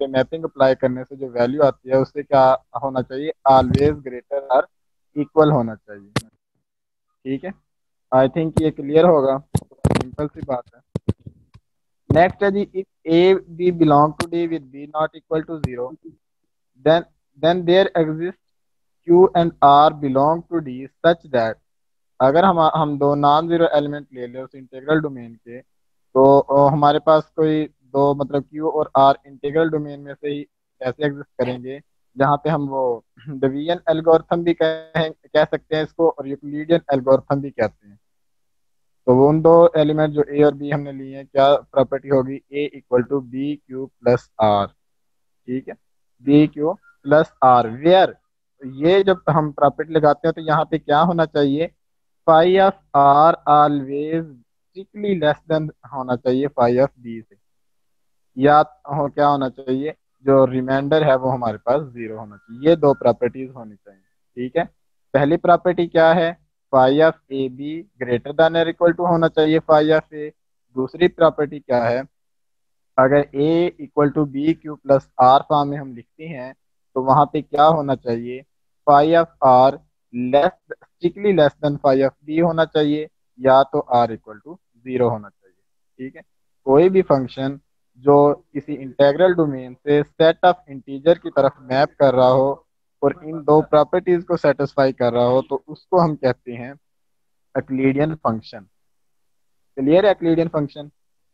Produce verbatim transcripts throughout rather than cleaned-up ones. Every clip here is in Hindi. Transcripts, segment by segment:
पे मैपिंग अप्लाई करने से जो वैल्यू आती है उससे क्या होना चाहिए, ऑलवेज ग्रेटर और इक्वल होना चाहिए। ठीक है, आई थिंक ये क्लियर होगा, सिंपल सी बात है। नेक्स्ट है जी, if A B belong to D with B not equal to zero, then then there exist Q and R belong to D such that, अगर हम हम दो नॉन जीरो एलिमेंट ले लें उस इंटीग्रल डोमेन के, तो अ, हमारे पास कोई दो मतलब Q और R इंटीग्रल डोमेन में से ही ऐसे एग्जिस्ट करेंगे जहाँ पे हम वो डिवीजन एल्गोरिथम भी कह कह सकते हैं इसको, और यूक्लिडियन एल्गोरिथम भी कहते हैं। तो वो उन दो एलिमेंट जो ए और बी हमने लिए हैं, क्या प्रॉपर्टी होगी, A equal to B Q plus R. ठीक है, B Q plus R where, ये जब हम प्रॉपर्टी लगाते हैं तो यहाँ पे क्या होना चाहिए, phi of R always strictly less than होना चाहिए फाई ऑफ बी से, या हो क्या होना चाहिए, जो रिमाइंडर है वो हमारे पास जीरो होना चाहिए। ये दो प्रॉपर्टीज होनी चाहिए। ठीक है, पहली प्रॉपर्टी क्या है, phi of A B greater than और इक्वल टू होना चाहिए फाई ऑफ ए। दूसरी प्रॉपर्टी क्या है, अगर a equal to B Q plus R form में हम लिखते हैं तो वहां पे क्या होना चाहिए, phi of R less strictly less than phi of B होना चाहिए, या तो आर इक्वल टू जीरो होना चाहिए। ठीक है, कोई भी फंक्शन जो किसी इंटेग्रल डोमेन से सेट ऑफ इंटीजर की तरफ मैप कर रहा हो और इन दो प्रॉपर्टीज को सेटिस्फाई कर रहा हो तो उसको हम कहते हैं यूक्लिडियन फंक्शन। क्लियर है यूक्लिडियन फंक्शन?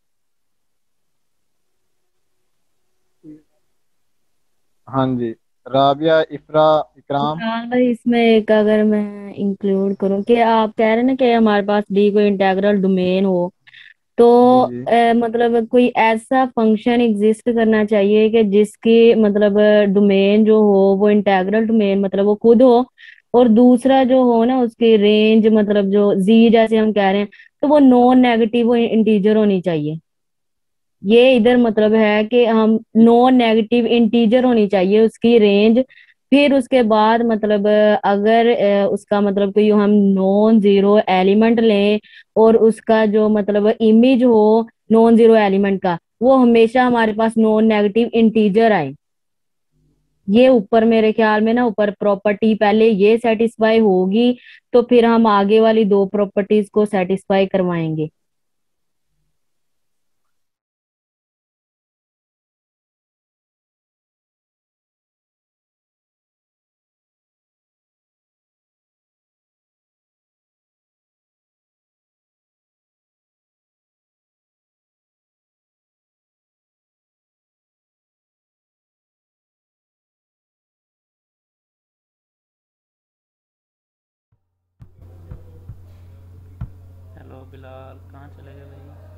हाँ जी, राबिया, इफरा, इकराम। हाँ भाई, इसमें एक अगर मैं इंक्लूड करूँ कि आप कह रहे हैं ना कि हमारे पास डी कोई इंटेग्रल डोमेन हो, तो जी जी। अ, मतलब कोई ऐसा फंक्शन एग्जिस्ट करना चाहिए कि जिसकी मतलब डोमेन जो हो वो इंटेग्रल डोमेन मतलब वो खुद हो, और दूसरा जो हो ना उसकी रेंज मतलब जो जी जैसे हम कह रहे हैं, तो वो नॉन नेगेटिव इंटीजर होनी चाहिए। ये इधर मतलब है कि हम नॉन नेगेटिव इंटीजर होनी चाहिए उसकी रेंज। फिर उसके बाद मतलब अ, अगर अ, उसका मतलब कोई हम नॉन जीरो एलिमेंट लें और उसका जो मतलब इमेज हो नॉन जीरो एलिमेंट का, वो हमेशा हमारे पास नॉन नेगेटिव इंटीजर आए। ये ऊपर मेरे ख्याल में ना ऊपर प्रॉपर्टी पहले ये सेटिस्फाई होगी, तो फिर हम आगे वाली दो प्रॉपर्टीज को सेटिस्फाई करवाएंगे। हेलो बिलाल, कहाँ चले गए भाई?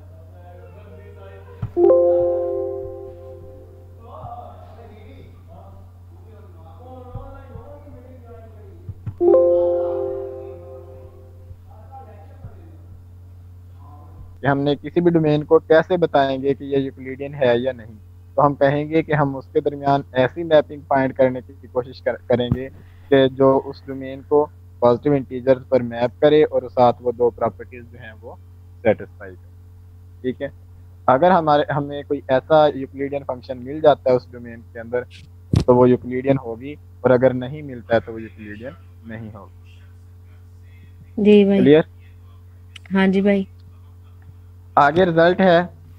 कि हमने किसी भी डोमेन को कैसे बताएंगे कि ये यूक्लिडियन है या नहीं, तो हम कहेंगे कि हम उसके दरमियान ऐसी मैपिंग फाइंड करने की कोशिश कर, करेंगे कि जो उस डोमेन को पॉजिटिव इंटीजर पर मैप करे और साथ वो दो प्रॉपर्टीज जो हैं वो सेटिस्फाई करे। ठीक है, अगर हमारे हमें कोई ऐसा यूक्लिडियन फंक्शन मिल जाता है उस डोमेन के अंदर तो वो यूक्लिडियन होगी, और अगर नहीं मिलता है तो वो यूक्लिडियन नहीं होगी। जी भाई। क्लियर? हाँ जी भाई। आगे रिजल्ट है,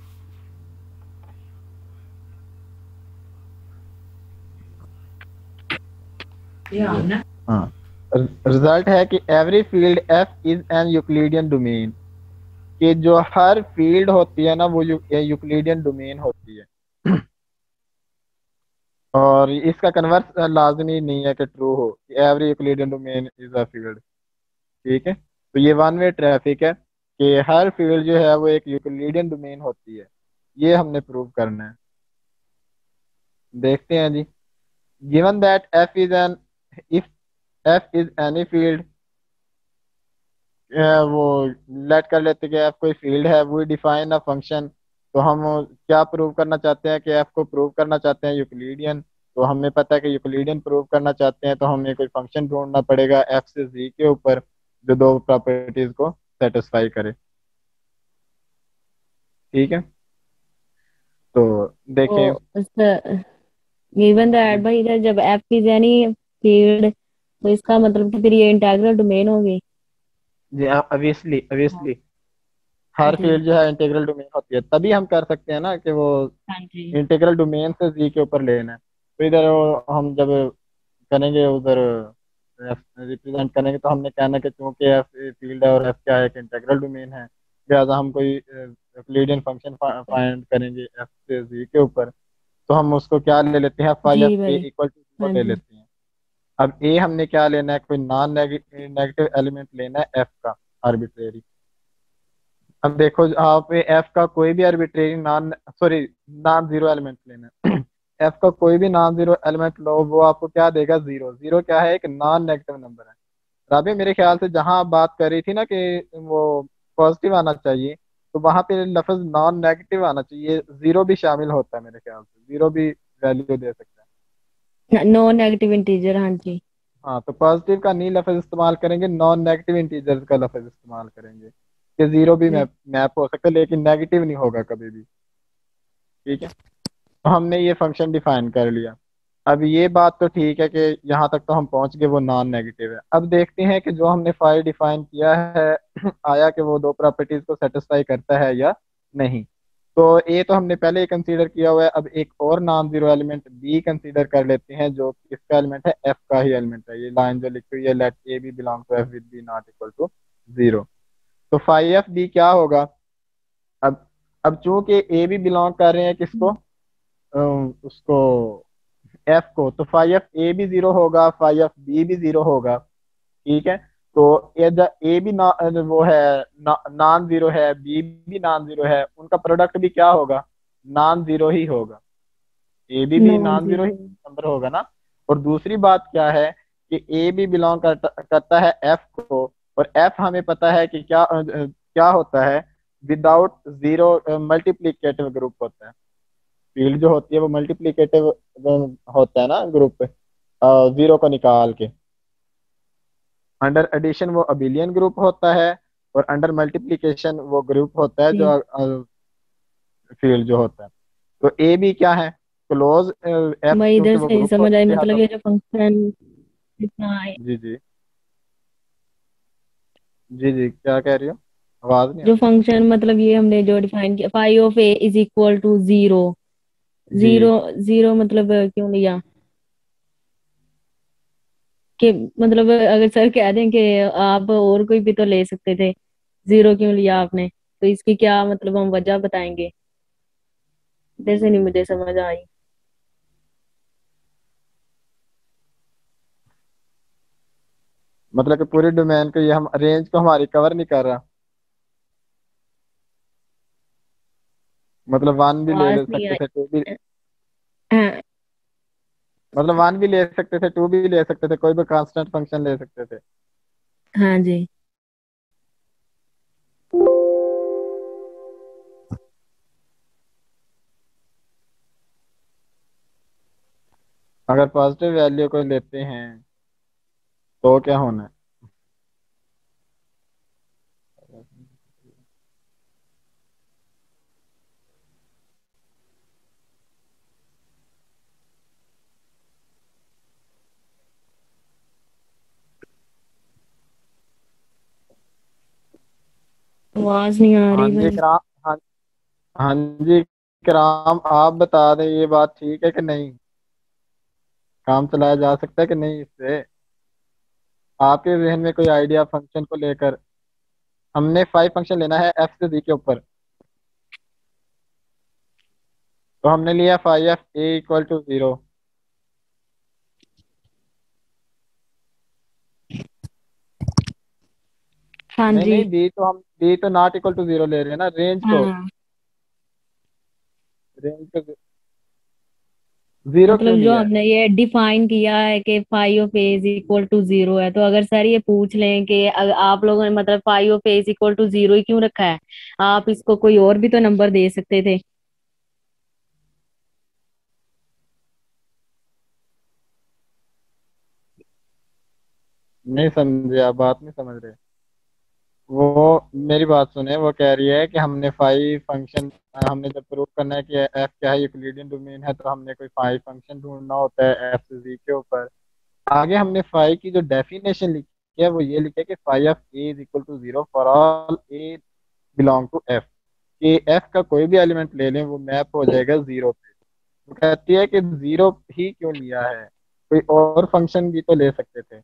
हाँ, रिजल्ट है कि every field F is an Euclidean domain, कि जो हर फील्ड होती है ना वो यू, यूक्लिडियन डोमेन होती है। और इसका कन्वर्स लाजमी नहीं है कि ट्रू हो कि every Euclidean domain is a field. ठीक है, तो ये वन वे ट्रैफिक है कि हर फील्ड जो है वो एक यूक्लिडियन डोमेन होती है। ये हमने प्रूव करना है। देखते हैं जी, given that F is an, if F is any field, वो लेट कर लेते कि एफ कोई फील्ड है, वो डिफाइन अ फंक्शन। तो हम क्या प्रूव करना चाहते हैं, कि एफ को प्रूव करना चाहते हैं यूक्लिडियन। तो हमें पता है कि यूक्लिडियन प्रूव करना चाहते हैं तो हमें कोई फंक्शन ढूंढना पड़ेगा एफ से जी के ऊपर जो दो प्रॉपर्टीज को सेटिस्फाई करे। ठीक है, तो तो देखें। गिवन दैट जी भाई इधर जब एफ इज एनी फील्ड, तो इसका मतलब कि फिर ये इंटीग्रल डोमेन होगी। जी, ऑब्वियसली हाँ ऑब्वियसली हर जी। फील्ड जो है इंटीग्रल डोमेन होती है, तभी हम कर सकते हैं ना कि वो हाँ जी। इंटीग्रल डोमेन से जी के ऊपर लेना है। तो इधर वो हम जब करेंगे उधर रिप्रेजेंट करेंगे तो हमने कहना कि चूंकि एफ फील्ड है और एफ क्या है, एक इंटीग्रल डोमेन है, लिहाजा हम कोई यूक्लिडियन फंक्शन फाइंड करेंगे एफ से जी के ऊपर, तो हम उसको क्या ले लेते हैं, फाई जी एफ ए भाई। इक्वल टू जीरो हाँ ले जी। लेते हैं। अब ए हमने क्या लेना है, कोई नॉन नेगेटिव एलिमेंट लेना है एफ का, आर्बिट्रेरी। अब देखो आप एफ का कोई भी arbitrary non sorry non zero element लेना है। एफ का कोई भी नॉन जीरो एलिमेंट लो, वो आपको क्या देगा, जीरो। जीरो क्या है, एक नॉन नेगेटिव नंबर है। राबी मेरे ख्याल से जहां आप बात कर रही थी ना कि वो पॉजिटिव आना चाहिए, तो वहां पे लफ्ज नॉन नेगेटिव आना चाहिए, जीरो भी शामिल होता है मेरे ख्याल से, जीरो भी वैल्यू दे सकता है। नो नेगेटिव इंटीजर, हाँ जी। हाँ, तो पॉजिटिव का नहीं लफ्ज इस्तेमाल करेंगे, नॉन नेगेटिव इंटीजर्स का लफ्ज इस्तेमाल करेंगे कि जीरो भी जी। मैप मैप हो सकता है लेकिन नेगेटिव नहीं होगा कभी भी। ठीक है, तो हमने ये फंक्शन डिफाइन कर लिया। अब ये बात तो ठीक है कि यहाँ तक तो हम पहुंच गए, वो नॉन नेगेटिव है। अब देखते हैं कि जो हमने फाइल डिफाइन किया है आया कि वो दो प्रॉपर्टीज को सेटिस्फाई करता है या नहीं। तो ए तो हमने पहले ही कंसीडर किया हुआ है, अब एक और non zero element B consider कर लेते हैं, जो किसका एलिमेंट है, एफ का ही एलिमेंट है। ये लाइन जो लिखी हुई है, let A B belong to F with B not equal to zero. तो फाइव एफ बी क्या होगा। अब अब चूंकि ए बी बिलोंग कर रहे हैं किसको, अम, उसको एफ को, तो फाइव एफ ए भी जीरो होगा, फाइव एफ बी भी जीरो होगा। ठीक है, तो ए भी ना, वो है ना, नॉन जीरो है, बी भी नॉन जीरो है, उनका प्रोडक्ट भी क्या होगा, नॉन जीरो ही होगा। ए बी भी नॉन नॉन जीरो ही जीरो। नंबर होगा ना। और दूसरी बात क्या है कि ए भी बिलोंग करता करता है एफ को, और एफ हमें पता है कि क्या अ, अ, क्या होता है, विदाउट जीरो मल्टीप्लीकेटिव ग्रुप होता है। फील्ड जो होती है वो मल्टीप्लीकेटिव होता है ना ग्रुप, जीरो को निकाल के। अंडर एडिशन वो अबिलियन ग्रुप होता है, और अंडर मल्टीप्लीकेशन वो ग्रुप होता है जी। जो फील्ड जो होता है। तो ए भी क्या है, क्लोज एफ, मैं इधर क्योंकि वो से नहीं ग्रुप समझ होता आई, है मतलब लिहाजा। ये जो फंक्शन इतना। जी जी जी जी, क्या कह रही हो, आवाज नहीं आ जो रही। फंक्शन मतलब ये हमने जो डिफाइन किया, phi of a is equal to zero. जी जीरो। जीरो मतलब अ, क्यों लिया कि मतलब अ, अगर सर कह दें कि आप और कोई भी तो ले सकते थे, जीरो क्यों लिया आपने, तो इसकी क्या मतलब हम वजह बताएंगे। इधर से नहीं मुझे समझ आई। मतलब कि पूरी डोमेन को, ये हम रेंज को हमारी कवर नहीं कर रहा, मतलब वन भी ले आवाज ले नहीं सकते आई। थे, टू भी, हाँ। मतलब वन भी ले सकते थे, टू भी ले सकते थे, कोई भी कांस्टेंट फंक्शन ले सकते थे। हाँ जी। अगर पॉजिटिव वैल्यू को लेते हैं तो क्या होना है। आवाज नहीं आ हाँ रही जी भाई। कराम, हाँ, हाँ जी कराम, आप बता दें ये बात ठीक है कि नहीं, काम चलाया जा सकता है कि नहीं इससे, आपके जहन में कोई आइडिया फंक्शन को लेकर। हमने फाइव फंक्शन लेना है एफ से जी के ऊपर, तो हमने लिया phi F a equal to zero. हाँ नहीं जी। नहीं, बी तो हम बी तो नॉट इक्वल टू जीरो ले रहे हैं ना, रेंज को, हाँ रेंज को जीरो मतलब क्यों जो लिया है। हमने ये डिफाइन किया है कि phi of a is equal to zero है, तो अगर सर ये पूछ लें कि अगर आप लोगों ने मतलब phi of a is equal to zero ही क्यों रखा है, आप इसको कोई और भी तो नंबर दे सकते थे। नहीं समझे, आप बात नहीं समझ रहे। वो मेरी बात सुने, वो कह रही है कि हमने फाइव फंक्शन, हमने जब प्रूव करना है कि एफ क्या है, यूक्लिडियन डोमेन है, तो हमने कोई फाइव फंक्शन ढूंढना होता है एफ से जी के ऊपर। आगे हमने फाइव की जो डेफिनेशन लिखी है वो ये लिखी है कि phi of a is equal to zero for all a belong to F, कि एफ का कोई भी एलिमेंट ले लें वो मैप हो जाएगा जीरो पे। वो कहती है कि जीरो ही क्यों लिया है, कोई और फंक्शन भी तो ले सकते थे।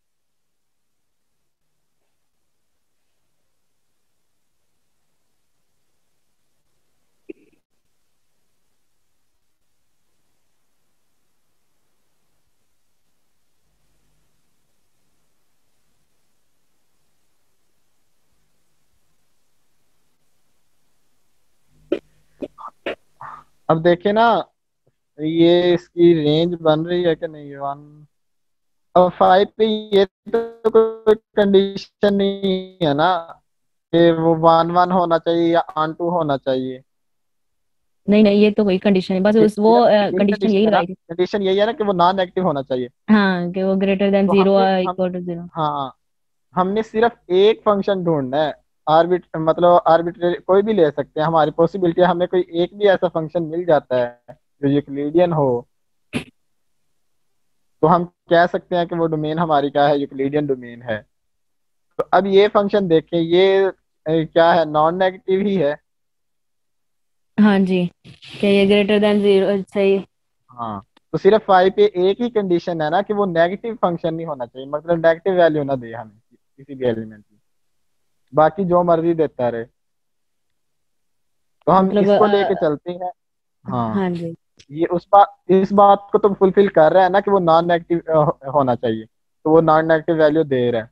अब देखिए ना, ये इसकी रेंज बन रही है कि नहीं, वन। अब फाइव पे ये तो कोई कंडीशन नहीं है ना कि वो वन वन होना चाहिए या ऑन टू होना चाहिए। नहीं नहीं, ये तो कोई कंडीशन है, बस ये उस वो सिर्फ यही कंडीशन यही कंडीशन है ना, लगाई थी। कंडीशन यही है ना कि वो नॉन नेगेटिव होना चाहिए। हाँ, कि वो ग्रेटर देन तो जीरो हमने हम इक्वल टू जीरो। हाँ, हमने सिर्फ एक फंक्शन ढूंढना है। आर्बिट मतलब आर्बिट्रेरी कोई भी ले सकते हैं, हमारी पॉसिबिलिटी है, हमें कोई एक भी ऐसा फंक्शन मिल जाता है जो यूक्लिडियन हो, तो हम कह सकते हैं कि वो डोमेन हमारी क्या है, यूक्लिडियन डोमेन है। तो अब ये फंक्शन देखें, ये अ, क्या है, नॉन नेगेटिव ही है। हाँ जी, कि ये ग्रेटर देन जीरो सही। हाँ, तो सिर्फ फाइव पे एक ही कंडीशन है ना कि वो नेगेटिव फंक्शन नहीं होना चाहिए, मतलब नेगेटिव वैल्यू ना दे हमें किसी भी एलिमेंट की, बाकी जो मर्जी देता रहे। तो हम मतलब इसको लेके अ, चलते हैं। हाँ, हाँ जी। ये उस बात इस बात को तो फुलफिल कर रहा है ना कि वो नॉन नेगेटिव होना चाहिए, तो वो नॉन नेगेटिव वैल्यू दे रहा है।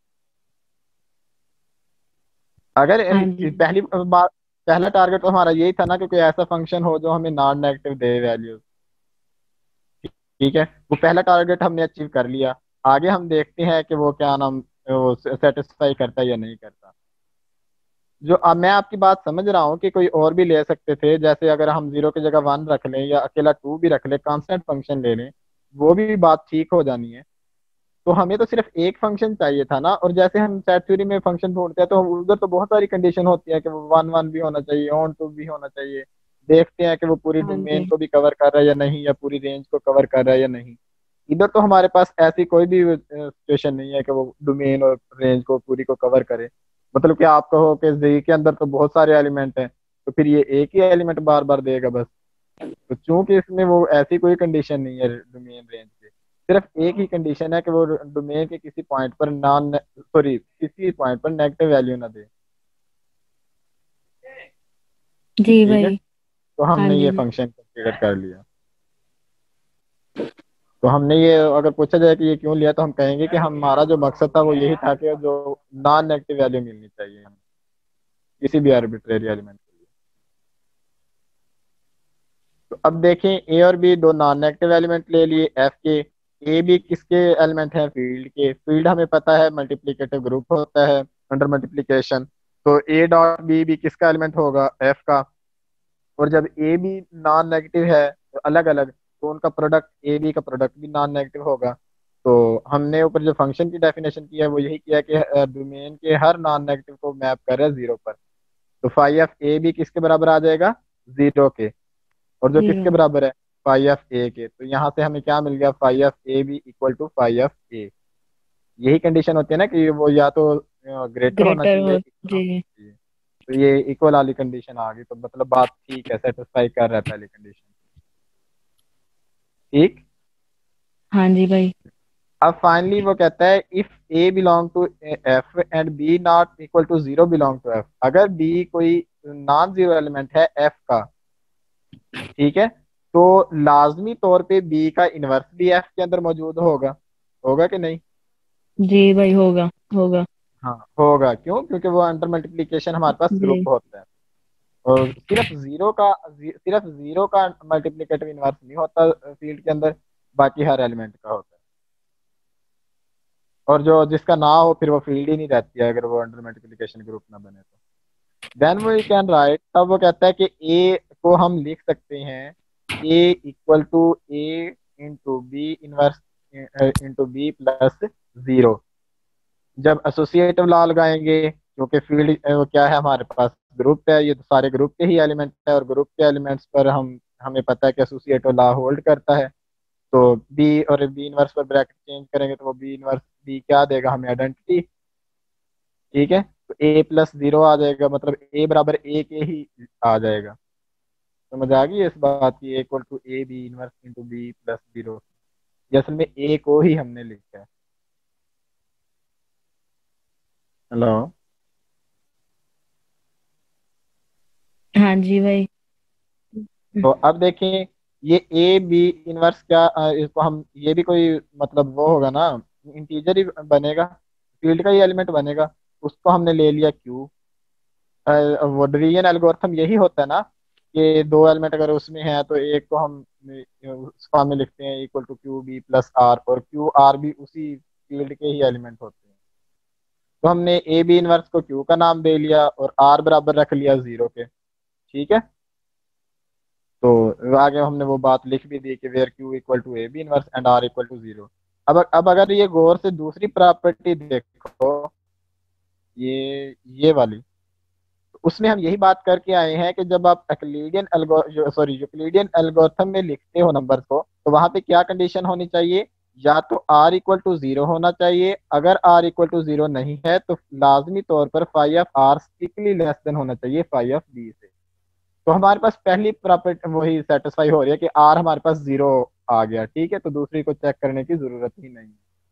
अगर हाँ इन- जी। पहली बात, पहला टारगेट तो हमारा यही था ना कि कोई ऐसा फंक्शन हो जो हमें नॉन नेगेटिव दे वैल्यू। ठीक है, वो पहला टारगेट हमने अचीव कर लिया। आगे हम देखते हैं कि वो क्या नाम, वो सेटिस्फाई करता है या नहीं करता। जो अब मैं आपकी बात समझ रहा हूँ कि कोई और भी ले सकते थे, जैसे अगर हम जीरो की जगह वन रख लें या अकेला टू भी रख लें, कांस्टेंट फंक्शन ले लें, वो भी बात ठीक हो जानी है। तो हमें तो सिर्फ एक फंक्शन चाहिए था ना, और जैसे हम सेट थ्योरी में फंक्शन ढूंढते हैं तो उधर तो बहुत सारी कंडीशन होती है कि वो वन वन भी होना चाहिए, ऑन टू भी होना चाहिए। देखते हैं कि वो पूरी हाँ डोमेन जी। को भी कवर कर रहा है या नहीं, या पूरी रेंज को कवर कर रहा है या नहीं। इधर तो हमारे पास ऐसी कोई भी सिचुएशन नहीं है कि वो डोमेन और रेंज को पूरी को कवर करे। मतलब कि आप कहो कि जी के अंदर तो बहुत सारे एलिमेंट हैं, तो फिर ये एक ही एलिमेंट बार बार देगा बस। तो चूंकि इसमें वो ऐसी कोई कंडीशन नहीं है डोमेन रेंज की, सिर्फ एक ही कंडीशन है कि वो डोमेन के किसी पॉइंट पर नॉन सॉरी किसी पॉइंट पर नेगेटिव वैल्यू ना दे। जी ठीक है, भाई। तो हाँ हमने ये जी। फंक्शन कंसीडर कर लिया। तो हमने ये, अगर पूछा जाए कि ये क्यों लिया, तो हम कहेंगे कि हमारा जो मकसद था वो यही था कि जो नॉन नेगेटिव वैल्यू मिलनी चाहिए हमें किसी भी आर्बिट्रेरी एलिमेंट के लिए। तो अब देखें, ए और बी दो नॉन नेगेटिव एलिमेंट ले लिए एफ के। ए बी किसके एलिमेंट हैं, फील्ड के। फील्ड हमें पता है मल्टीप्लिकेटिव ग्रुप होता है अंडर मल्टीप्लिकेशन। तो ए डॉट बी भी किसका एलिमेंट होगा, एफ का। और जब ए बी नॉन नेगेटिव है तो अलग अलग, तो उनका प्रोडक्ट, ए बी का प्रोडक्ट भी नॉन नेगेटिव होगा। तो हमने ऊपर जो फंक्शन की डेफिनेशन की है वो यही किया कि डोमेन के हर नॉन नेगेटिव को मैप कर रहा है जीरो पर। तो फाइव एफ ए बी किसके बराबर आ जाएगा, जीरो के। और जो किसके जीरो। बराबर है, फाइव एफ ए के। तो यहाँ से हमें क्या मिल गया, phi F a b equal to phi F a. यही कंडीशन होती है ना कि वो या तो ग्रेटर होना ग्रेटर चाहिए, हो। इक्वल होना जी। चाहिए। तो ये इक्वल वाली कंडीशन आ गई, तो मतलब बात ठीक है, सेटिस्फाई कर रहा है पहली कंडीशन। ठीक। हाँ जी भाई। अब फाइनली वो कहता है if a belong to F and b not equal to zero belong to F, अगर बी कोई नॉन जीरो एलिमेंट है एफ का, ठीक है, तो लाजमी तौर पे बी का इनवर्स भी एफ के अंदर मौजूद होगा। होगा कि नहीं। जी भाई, होगा होगा। हाँ होगा, क्यों, क्योंकि वो अंडर मल्टीप्लिकेशन हमारे पास ग्रुप जी। होता है। और सिर्फ जीरो का जी, सिर्फ जीरो का मल्टीप्लिकेटिव इनवर्स नहीं होता फील्ड के अंदर, बाकी हर एलिमेंट का होता है। और जो जिसका ना हो फिर वो फील्ड ही नहीं रहती है, अगर वो अंडर मल्टीप्लिकेशन ग्रुप ना बने तो। देन वो कैन राइट, तब वो कहता है कि ए को हम लिख सकते हैं, a equal to a into b inverse into b plus zero. जब एसोसिएटिव लॉ लगाएंगे क्योंकि फील्ड वो क्या है हमारे पास ग्रुप है, ये तो सारे ग्रुप के ही एलिमेंट है, और ग्रुप के एलिमेंट्स पर हम हमें पता है कि एसोसिएटिव लॉ होल्ड करता है। तो बी और बी इनवर्स पर ब्रैकेट चेंज करेंगे तो वो बी इनवर्स बी क्या देगा हमें, आइडेंटिटी। ठीक है, तो ए प्लस जीरो आ जाएगा, मतलब ए बराबर ए के ही आ जाएगा। समझ आ गई इस बात की, equal to a b inverse into b plus zero. ये असल में ए को ही हमने लिखा है। हेलो। हाँ जी भाई। तो अब देखें, ये ए बी इनवर्स क्या, अ, इसको हम ये भी कोई मतलब वो होगा ना, इंटीजर ही बनेगा, फील्ड का ही एलिमेंट बनेगा। उसको हमने ले लिया क्यू। वो डिवीजन एल्गोरिथम यही होता है ना, कि दो एलिमेंट अगर उसमें है तो एक को हम अ, उस फॉर्म में लिखते हैं equal to q b plus r, और क्यू आर भी उसी फील्ड के ही एलिमेंट होते हैं। तो हमने ए बी इनवर्स को क्यू का नाम दे लिया और आर बराबर रख लिया जीरो के। ठीक है, तो आगे हमने वो बात लिख भी दी कि where q equal to a b inverse and r equal to zero. अब अब अगर ये गौर से दूसरी प्रॉपर्टी देखो, ये ये वाली, तो उसमें हम यही बात करके आए हैं कि जब आप Euclidean algo sorry Euclidean algorithm में लिखते हो नंबर्स को, तो वहां पे क्या कंडीशन होनी चाहिए, या तो आर इक्वल टू जीरो होना चाहिए, अगर आर इक्वल टू जीरो नहीं है तो लाजमी तौर पर phi of r strictly less than होना चाहिए फाइव ऑफ बी से। तो हमारे पास पहली प्रॉपर्टी वही सेटिस्फाई हो रही है कि आर हमारे पास जीरो आ गया। ठीक है, तो दूसरी को चेक करने की जरूरत ही नहीं है।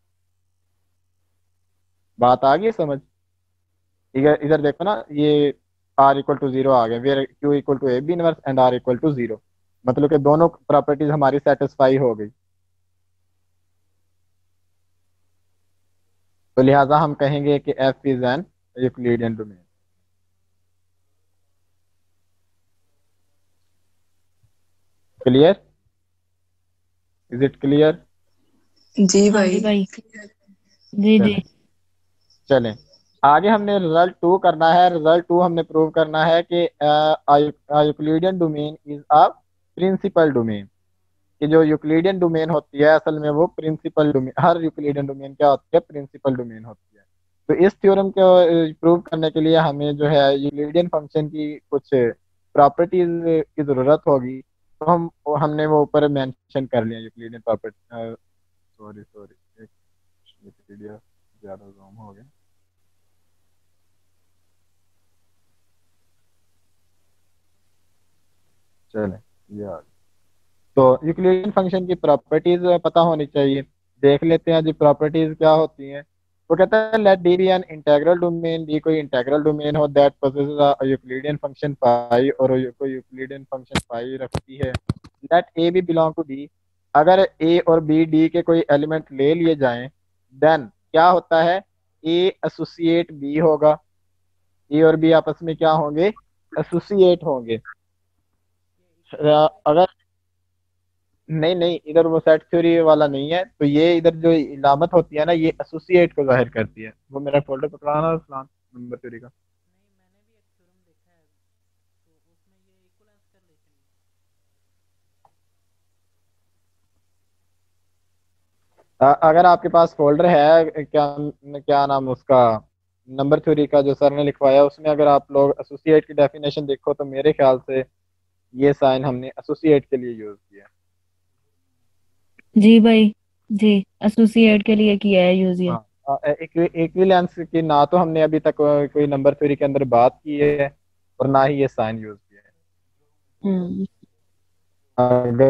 बात आ गई समझ। इधर इधर देखो ना, ये आर इक्वल टू जीरो आ गया, where q equal to a b inverse and r equal to zero, मतलब कि दोनों प्रॉपर्टीज हमारी सेटिस्फाई हो गई। तो लिहाजा हम कहेंगे कि F is an Euclidean domain. Clear? Is it clear? जी हाँ जी भाई। भाई। जी जी। चलें चलें आगे हमने रिजल्ट टू करना है। रिजल्ट टू हमने प्रूव करना है कि Euclidean domain is a principal domain. कि जो यूक्लिडियन डोमेन होती है असल में वो प्रिंसिपल डोमेन, हर यूक्लिडियन डोमेन क्या होती है, प्रिंसिपल डोमेन होती है। तो इस थ्योरम को प्रूव करने के लिए हमें जो है यूक्लिडियन फंक्शन की कुछ प्रॉपर्टीज की जरूरत होगी। तो हम हमने वो ऊपर मेंशन कर लिया यूक्लिडियन प्रॉपर्टी। सॉरी सॉरी एक विकिपीडिया ज्यादा जूम हो गया। चले ये आ गया। तो यूक्लिडियन फंक्शन की प्रॉपर्टीज पता होनी चाहिए। देख लेते हैं जी प्रॉपर्टीज क्या होती हैं। वो कहता है let D be an integral domain, D कोई इंटीग्रल डोमेन हो that possesses a Euclidean function phi, और कोई यूक्लिडियन फंक्शन फाई रखती है। Let A B belong to D, अगर ए और बी डी के कोई एलिमेंट ले लिए जाएं, देन क्या होता है, ए एसोसिएट बी होगा। ए और बी आपस में क्या होंगे, एसोसिएट होंगे। अ, अगर नहीं नहीं, इधर वो सेट थ्योरी वाला नहीं है, तो ये इधर जो इलामत होती है ना, ये एसोसिएट को जाहिर करती है। वो मेरा फोल्डर पकड़ाना फलान नंबर थ्योरी का। अ, अगर आपके पास फोल्डर है, क्या क्या नाम उसका, नंबर थ्योरी का जो सर ने लिखवाया, उसमें अगर आप लोग एसोसिएट की डेफिनेशन देखो तो मेरे ख्याल से ये साइन हमने एसोसिएट के लिए यूज किया। जी भाई। जी। एसोसिएट के लिए किया है यूज ये। हाँ, इक्विवेलेंस की ना तो हमने अभी तक कोई नंबर थ्योरी के अंदर बात की है, और ना ही ये साइन यूज किया हम्म। है। अगर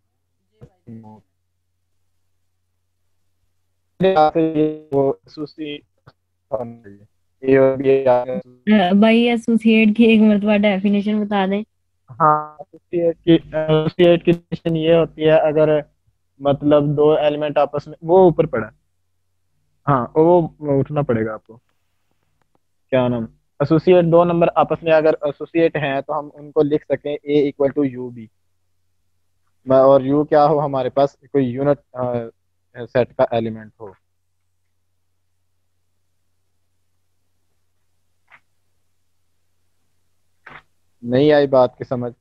मेरे ख्याल से ये वो एसोसिएट होना चाहिए, ए और बी आगे। अ, भाई एसोसिएट की एक मरतबा डेफिनेशन बता दें। हाँ, एसोसिएट की एसोसिएट की डेफिनेशन ये होती है, अगर मतलब दो एलिमेंट आपस में, वो ऊपर पड़ा है। हाँ, वो वो उठना पड़ेगा आपको। क्या नाम, एसोसिएट दो नंबर आपस में अगर एसोसिएट हैं तो हम उनको लिख सकें a equal to u b, और यू क्या हो, हमारे पास कोई यूनिट सेट का एलिमेंट हो। नहीं आई बात की समझ।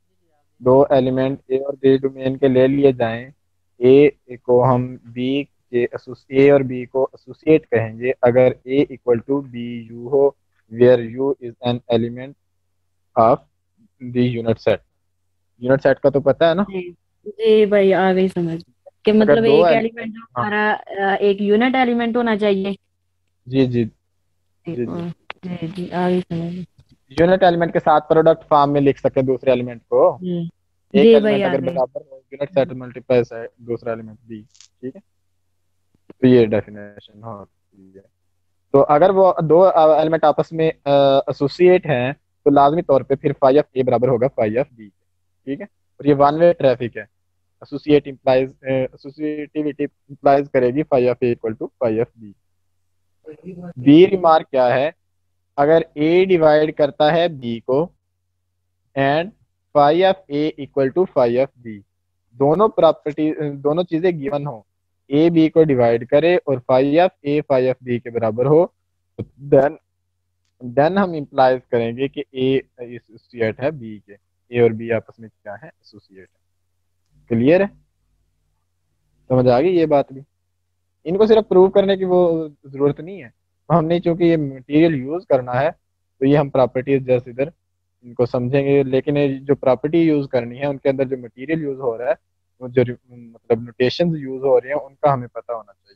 दो एलिमेंट ए और बी डोमेन के ले लिए जाएं, ए को हम बी के ए और बी को एसोसिएट कहेंगे अगर a equal to b u हो, where u is an element of the unit set. Unit set का तो पता है ना। जी जी भाई, आ गई समझ कि अगर मतलब दो एक एल... एलिमेंट जो हाँ हमारा अ, एक यूनिट एलिमेंट होना चाहिए। जी जी जी जी जी। ओ, जी जी, आ गई समझ। यूनिट एलिमेंट के साथ प्रोडक्ट फॉर्म में लिख सके दूसरे एलिमेंट को। जी एक जी भाई, एलिमेंट आ अगर गई। बराबर हो यूनिट सेट मल्टीप्लाई है दूसरा एलिमेंट बी। ठीक है, तो ये डेफिनेशन होती है। तो अगर वो दो एलिमेंट आपस में एसोसिएट हैं तो लाजमी तौर पे फिर फाई ऑफ ए बराबर होगा फाई ऑफ बी। ठीक है, और ये वन वे ट्रैफिक है। एसोसिएट इंप्लाइज एसोसिएटिविटी इंप्लाइज करेगी phi of a equal to phi of b. B remark क्या है, अगर ए डिवाइड करता है बी को and phi of a equal to phi of b, दोनों प्रॉपर्टी दोनों चीजें गिवन हो, ए बी को डिवाइड करे और phi of a phi of b के बराबर हो, तो देन देन हम इम्प्लाइज करेंगे कि ए एसोसिएट है बी के। ए और बी आपस में क्या है, एसोसिएट है। क्लियर है, समझ आ गई ये बात भी। इनको सिर्फ प्रूव करने की वो जरूरत नहीं है, तो हमने चूंकि ये मटेरियल यूज करना है तो ये हम प्रॉपर्टीज जस्ट इधर इनको समझेंगे, लेकिन ये जो प्रॉपर्टी यूज करनी है उनके अंदर जो मटेरियल यूज हो रहा है, वो जो मतलब नोटेशंस यूज हो रहे हैं उनका हमें पता होना चाहिए।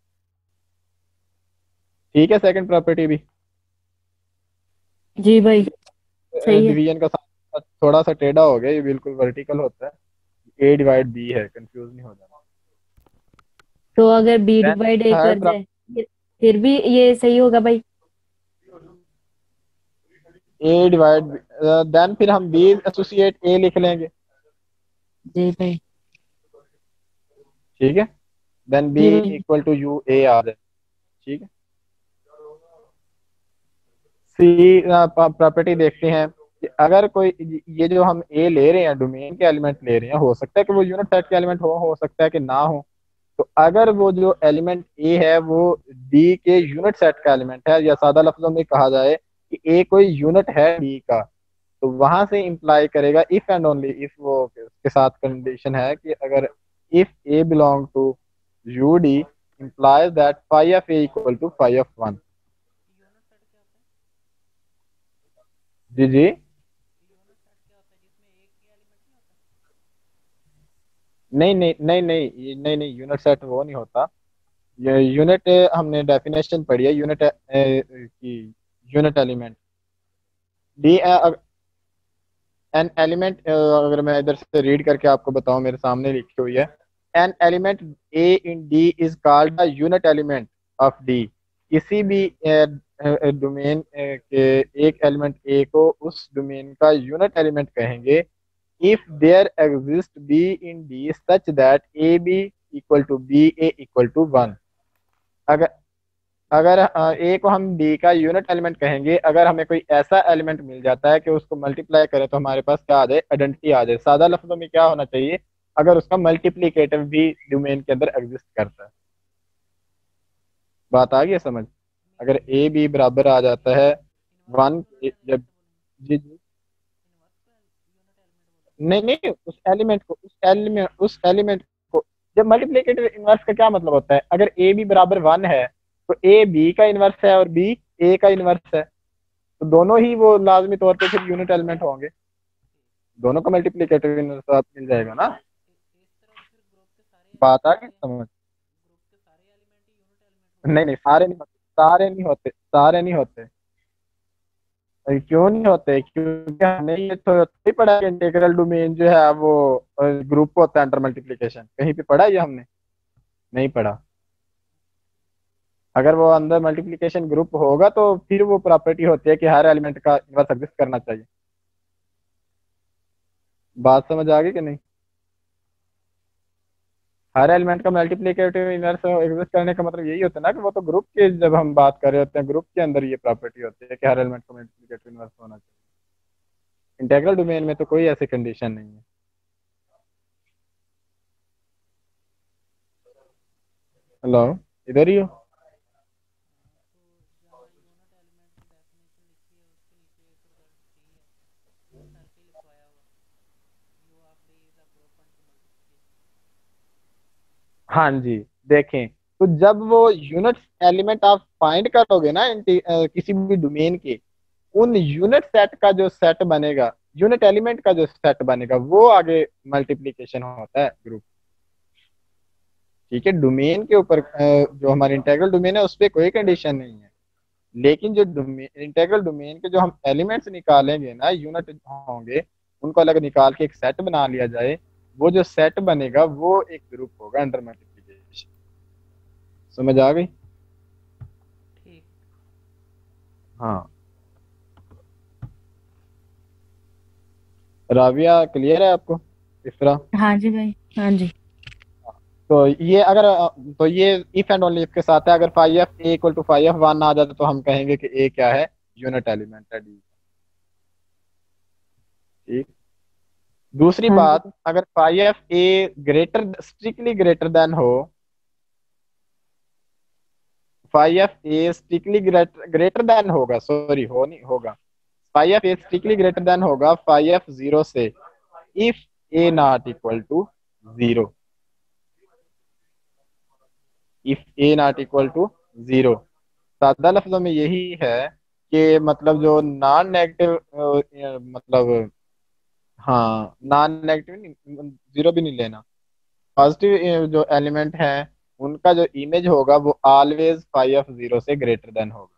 ठीक है, सेकंड प्रॉपर्टी भी जी भाई, सही है। डिवीजन का साथ थोड़ा सा टेढ़ा हो गया, ये बिल्कुल वर्टिकल होता है। ए डिवाइड बी है, कंफ्यूज नहीं हो जाना। तो अगर बी देन डिवाइड ए कर थर्ड जाए फिर फिर भी ये सही होगा भाई। ए डिवाइड, देन फिर हम बी एसोसिएट ए लिख लेंगे। जी भाई। ठीक है, देन बी जी भाई। इक्वल टू यू ए आ जाए। ठीक है, सी प्रॉपर्टी देखते हैं कि अगर कोई ये जो हम ए ले रहे हैं डोमेन के एलिमेंट ले रहे हैं, हो सकता है कि वो यूनिट सेट के एलिमेंट हो हो सकता है कि ना हो। तो अगर वो जो एलिमेंट ए है वो डी के यूनिट सेट का एलिमेंट है, या सादा लफ्जों में कहा जाए कि ए कोई यूनिट है डी का, तो वहां से इंप्लाई करेगा इफ एंड ओनली इफ, वो के साथ कंडीशन है कि अगर if a belong to u D implies that phi of a equal to phi of one. जी जी, नहीं नहीं नहीं नहीं ये- नहीं नहीं यूनिट सेट वो नहीं होता। ये यूनिट हमने डेफिनेशन पढ़ी है यूनिट की, unit element D an element, अगर मैं इधर से रीड करके आपको बताऊं, मेरे सामने लिखी हुई है, an element a in D is called the unit element of D. किसी भी डोमेन के एक एलिमेंट ए को उस डोमेन का यूनिट एलिमेंट कहेंगे if there exists b in d such that ab equal to ba equal to one. अगर अगर ए को हम डी का यूनिट एलिमेंट कहेंगे अगर हमें कोई ऐसा एलिमेंट मिल जाता है कि उसको मल्टीप्लाई करें तो हमारे पास क्या आ जाए, आइडेंटिटी आ जाए। सादा लफ्जों में क्या होना चाहिए, अगर उसका मल्टीप्लीकेटिव भी डोमेन के अंदर एग्जिस्ट करता है। बात आ गई है समझ। अगर ए बी बराबर आ जाता है वन, जब जी जी, नहीं नहीं उस एलिमेंट को उस एलिमेंट उस एलिमेंट को, जब मल्टीप्लिकेटिव इनवर्स का क्या मतलब होता है, अगर ए बी बराबर वन है तो ए बी का इनवर्स है और बी ए का इनवर्स है, तो दोनों ही वो लाजमी तौर पे फिर यूनिट एलिमेंट होंगे। दोनों का मल्टीप्लिकेटिव इनवर्स आप मिल जाएगा ना। बात आ गई समझ। नहीं नहीं सारे नहीं होते, सारे नहीं होते, सारे नहीं होते। अरे क्यों नहीं होते, क्योंकि हमने ये तो नहीं पढ़ा कि इंटीग्रल डोमेन जो है वो ग्रुप होता है अंडर मल्टीप्लिकेशन, कहीं पे पढ़ा है ये हमने, नहीं पढ़ा। अगर वो अंदर मल्टीप्लिकेशन ग्रुप होगा तो फिर वो प्रॉपर्टी होती है कि हर एलिमेंट का इनवर्स एग्जिस्ट करना चाहिए। बात समझ आ गई कि नहीं। हर एलिमेंट का मल्टीप्लिकेटिव इनवर्स एग्जिस्ट करने का मतलब यही होता है ना कि वो तो ग्रुप के, जब हम बात कर रहे होते हैं ग्रुप के अंदर ये प्रॉपर्टी होती है कि हर एलिमेंट का मल्टीप्लिकेटिव इनवर्स होना चाहिए। इंटीग्रल डोमेन में तो कोई ऐसी कंडीशन नहीं है। हेलो, इधर ही हो। हाँ जी, देखें तो जब वो यूनिट एलिमेंट आप फाइंड करोगे ना इंटी- अ, किसी भी डोमेन के, उन यूनिट सेट का जो सेट बनेगा, यूनिट एलिमेंट का जो सेट बनेगा, वो आगे मल्टीप्लीकेशन होता है ग्रुप। ठीक है, डोमेन के ऊपर अ, जो हमारी इंटेग्रल डोमेन है उस पर कोई कंडीशन नहीं है, लेकिन जो डोमेन इंटेग्रल डोमेन के जो हम एलिमेंट्स निकालेंगे ना, यूनिट होंगे, उनको अलग निकाल के एक सेट बना लिया जाए, वो जो सेट बनेगा वो एक ग्रुप होगा अंडर मल्टीप्लीकेशन। समझ आ गई? ठीक। हाँ, राबिया क्लियर है आपको? इफ्रा? हाँ जी भाई, हाँ जी। तो ये अगर तो ये इफ एंड ओनली इफ के साथ है। अगर phi F a equal to phi F one आ जाता तो हम कहेंगे कि ए क्या है, यूनिट एलिमेंट है, डी। ठीक। दूसरी हाँ जी। बात, अगर phi F a greater strictly greater than हो, phi F a strictly greater than होगा, सॉरी हो नहीं होगा, five F a strictly greater than होगा फाइव एफ जीरो से, if a not equal to zero. If a not equal to zero, सादा लफ्जों में यही है कि मतलब जो नॉन नेगेटिव, मतलब हाँ नॉन नेगेटिव नहीं, जीरो भी नहीं लेना, पॉजिटिव जो एलिमेंट है उनका जो इमेज होगा वो ऑलवेज फाइव एफ जीरो से ग्रेटर देन होगा।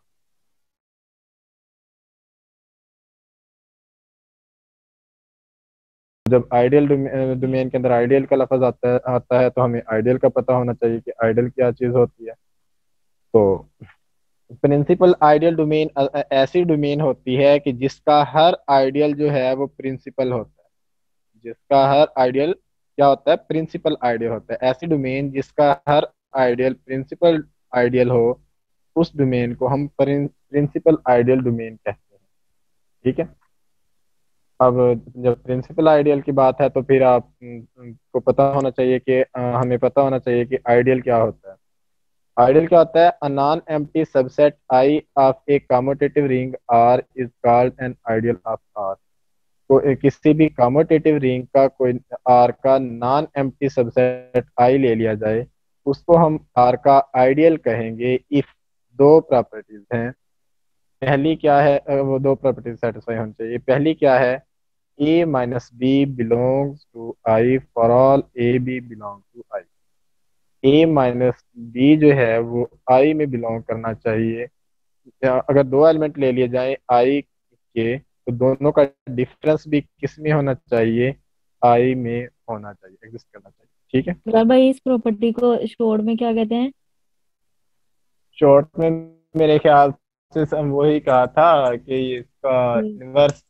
जब आइडियल डोमेन के अंदर आइडियल का लफज आता है आता है तो हमें आइडियल का पता होना चाहिए कि आइडियल क्या चीज होती है। तो प्रिंसिपल आइडियल डोमेन ऐसी डोमेन होती है कि जिसका हर आइडियल जो है वो प्रिंसिपल होता है। जिसका हर आइडियल क्या होता है, प्रिंसिपल आइडियल होता है। ऐसी डोमेन जिसका हर आइडियल प्रिंसिपल आइडियल हो, उस डोमेन को हम प्रिंसिपल आइडियल डोमेन कहते हैं। ठीक है। अब जब प्रिंसिपल आइडियल की बात है तो फिर आप अम, को पता होना चाहिए कि अ, हमें पता होना चाहिए कि आइडियल क्या होता है। आइडियल क्या होता है? A non empty subset I of a commutative ring R is called an ideal of R. को ए- किसी भी कम्यूटेटिव रिंग का कोई आर का नॉन एम्प्टी सबसेट आई ले लिया जाए, उसको हम आर का आइडियल कहेंगे इफ दो प्रॉपर्टीज हैं। पहली क्या है? अ, वो दो प्रॉपर्टीज सेटिस्फाई होनी चाहिए। पहली क्या है? A minus b belongs to I for all a B belong to I. A minus b जो है वो आई में बिलोंग करना चाहिए। या अगर दो एलिमेंट ले लिए जाए आई के, तो दोनों का डिफरेंस भी किस में होना चाहिए? आई में होना चाहिए, एग्जिस्ट करना चाहिए। ठीक है। फिलहाल भाई इस प्रॉपर्टी को शॉर्ट में क्या कहते हैं? शॉर्ट में मेरे ख्याल से हम वही कहा था कि इसका इनवर्स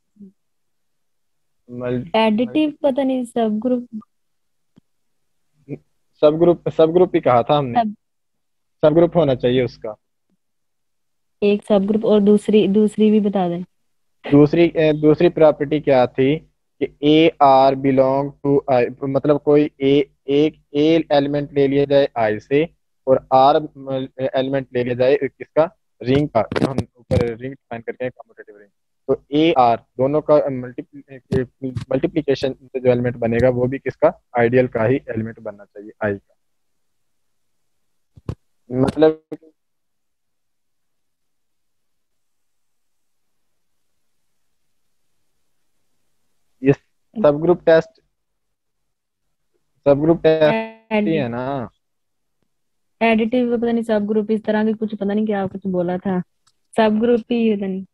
मल्टी एडिटिव पता नहीं, सब ग्रुप। सब ग्रुप सब ग्रुप ही कहा था हमने। सब, सब ग्रुप होना चाहिए उसका। एक सब ग्रुप, और दूसरी दूसरी भी बता दें। दूसरी अ, दूसरी प्रॉपर्टी क्या थी कि a r belong to I, मतलब कोई ए एक ए एलिमेंट ले लिया जाए आई से, और आर एलिमेंट ले लिया जाए किसका, रिंग का, जो हम ऊपर रिंग डिफाइन करके हैं कम्यूटेटिव रिंग। तो ए आर दोनों का मल्टीप्लीकेशन से जो एलिमेंट बनेगा वो भी किसका, आइडियल का ही एलिमेंट बनना चाहिए, आई का। मतलब ये सब ग्रुप टेस्ट, सब ग्रुप टेस्ट ही है ना। एडिटिव पता नहीं, सब ग्रुप इस तरह की कुछ, पता नहीं क्या कुछ बोला था। सब ग्रुप ही पता नहीं।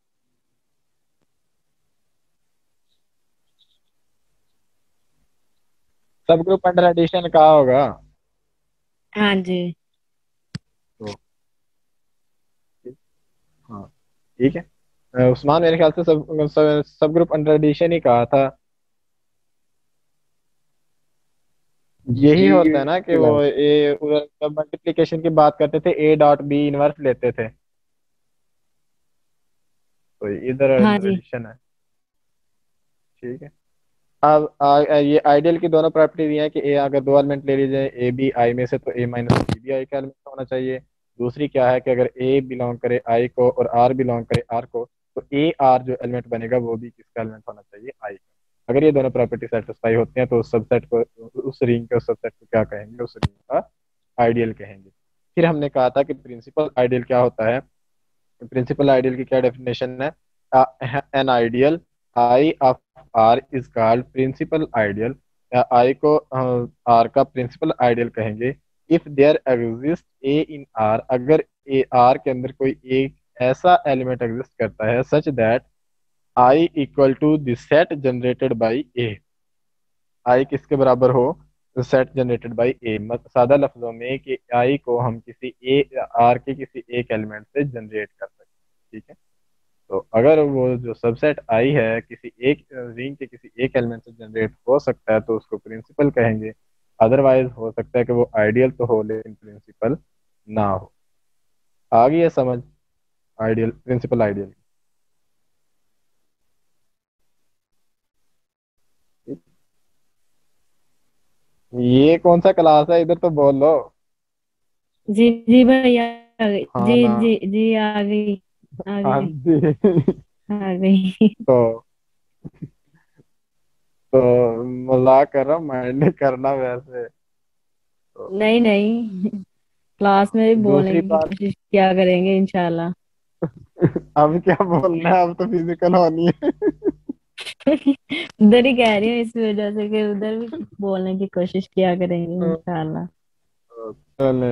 सब ग्रुप अंडर एडिशन कहा होगा। हाँ जी। तो हाँ, ठीक है। अ, उस्मान मेरे ख्याल से सब सब, सब ग्रुप अंडर एडिशन ही कहा था। यही जी होता है ना कि वो बिल्कुल। ए उधर जब मल्टीप्लिकेशन की बात करते थे ए डॉट बी इनवर्स लेते थे, तो इधर हाँ अंडर जी। एडिशन है। ठीक है। अब आ, आ, ये आइडियल की दोनों प्रॉपर्टी दी है कि ए अगर दो एलिमेंट ले लीजिए जाए ए बी आई में से, तो ए माइनस बी भी आई का एलिमेंट होना चाहिए। दूसरी क्या है कि अगर ए बिलोंग करे आई को और आर बिलोंग करे आर को, तो ए आर जो एलिमेंट बनेगा वो भी किसका एलिमेंट होना चाहिए, आई का। अगर ये दोनों प्रॉपर्टी सेटिस्फाई होती हैं तो उस सबसेट को, उस रिंग के उस सबसेट को क्या कहेंगे, उस रिंग का आइडियल कहेंगे। फिर हमने कहा था कि प्रिंसिपल आइडियल क्या होता है। प्रिंसिपल आइडियल की क्या डेफिनेशन है? An ideal I of R is called principal ideal. I को आर का प्रिंसिपल आइडियल कहेंगे if there exist a in R, अगर ए आर के अंदर कोई एक ऐसा एलिमेंट एग्जिस्ट करता है such that I equal to the set generated by a. I किसके बराबर हो? Set generated by a. मतलब सादा लफ्जों में कि आई को हम किसी ए आर के किसी एक एलिमेंट से जनरेट कर सकते हैं। ठीक है, तो अगर वो जो सबसेट आई है किसी एक रिंग के किसी एक एलिमेंट से जनरेट हो सकता है तो उसको प्रिंसिपल कहेंगे। अदरवाइज हो सकता है कि वो आइडियल तो हो लेकिन प्रिंसिपल ना हो। आ गई है समझ आइडियल प्रिंसिपल आइडियल? ये कौन सा क्लास है, इधर तो बोल लो। जी जी भैया, आ गई हाँ जी ना। जी जी, आ गई आ हाँ गई जी। आ गई। तो तो मजाक कर रहा हूँ, माइंड नहीं करना वैसे तो। नहीं नहीं, क्लास में भी दूसरी बोलने की बात, कोशिश किया करेंगे इंशाल्लाह। अब क्या बोलना है, अब तो फिजिकल होनी है। उधर ही कह रही हूँ इस वजह से कि उधर भी बोलने की कोशिश किया करेंगे इंशाल्लाह। चले,